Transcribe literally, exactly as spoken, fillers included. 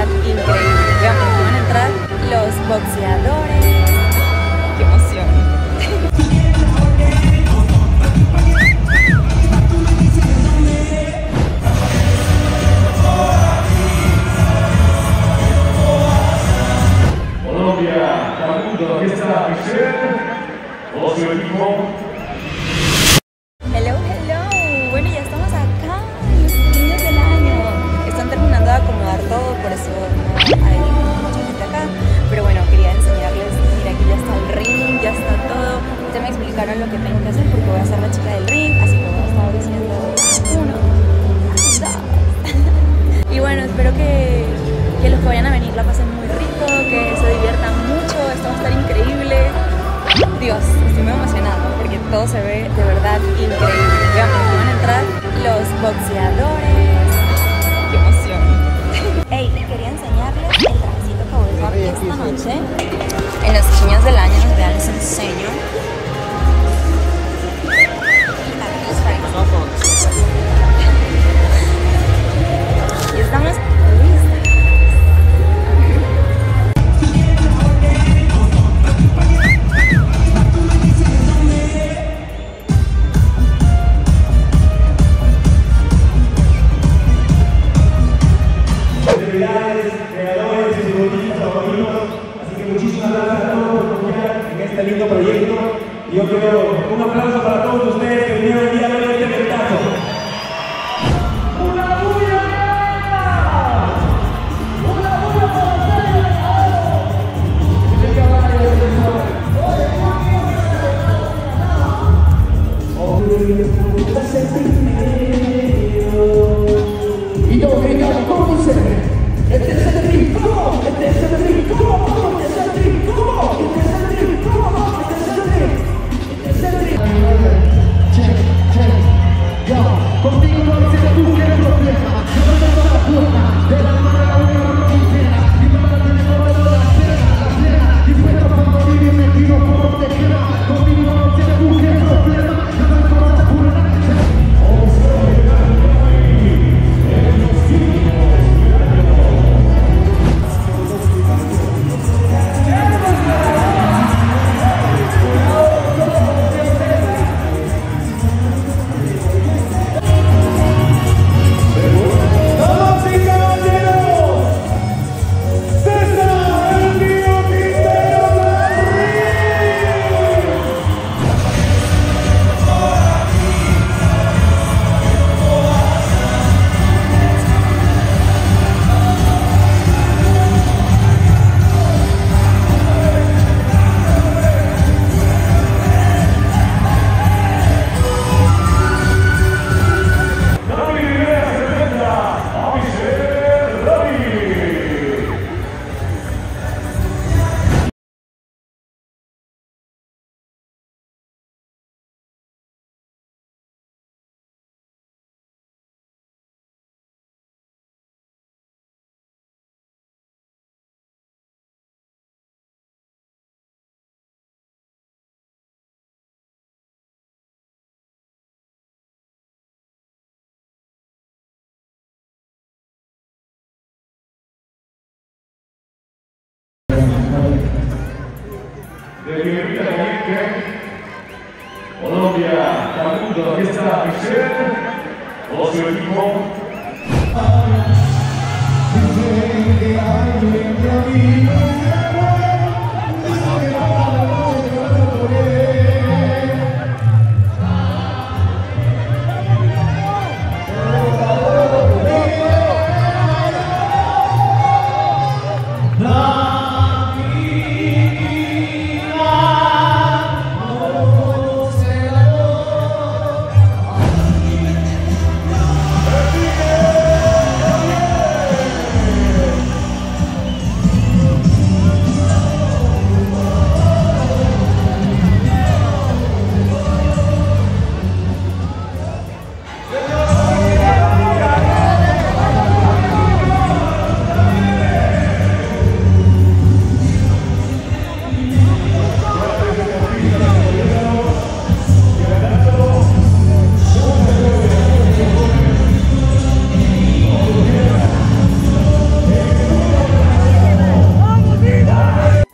increíble. Vean, porque van a entrar los boxeadores. ¡Qué emoción! Colombia, Facundo, aquí está Michelle, todo su equipo. Hello, hello. Bueno, ya estamos acá, los niños del año. Están terminando de acomodar todo, por eso no hay mucha gente acá. Pero bueno, quería enseñarles. Mira, aquí ya está el ring, ya está todo. Ya me explicaron lo que tengo que hacer porque voy a ser la chica del ring, así que voy a estar diciendo uno, dos. Y bueno, espero que, que los que vayan a venir la pasen muy rico, que se diviertan mucho. Esto va a estar increíble. Dios, estoy muy emocionada porque todo se ve de verdad increíble. Vean, porque van a entrar los boxeadores. ¡Qué emoción! Hey, quería enseñarles el trajecito que voy a usar esta noche. En los chiños del año, vean, les enseño. Y estamos listas. Creadores y bonitos favoritos, así que muchísimas gracias a todos por confiar en este lindo proyecto. Y yo quiero un aplauso para todos ustedes que vinieron el día de hoy a este eventazo. ¡Una bulla! ¡Una bulla para ustedes! Y todos gritamos, ¿cómo dice? Este es el ring, ¿cómo? Este es el ring, ¿cómo? ¿Cómo? Este es el ring, ¿cómo? Este es el ring, ¿cómo? Este es el ring, este es el ring. Check, check, yo, contigo no dice que tú quieres problema. Yo no tengo la puerta, de la manera única no quisiera. Y me van a tener toda la cena, la cena. Y fuera para morir y me tiro por donde quiera. Contigo no dice que tú quieres problema. Yo no tengo la puerta. De Fiorita Caliente, Colombia, Facundo, aquí está Michelle, todo su equipo. Dice que hay en mi vida.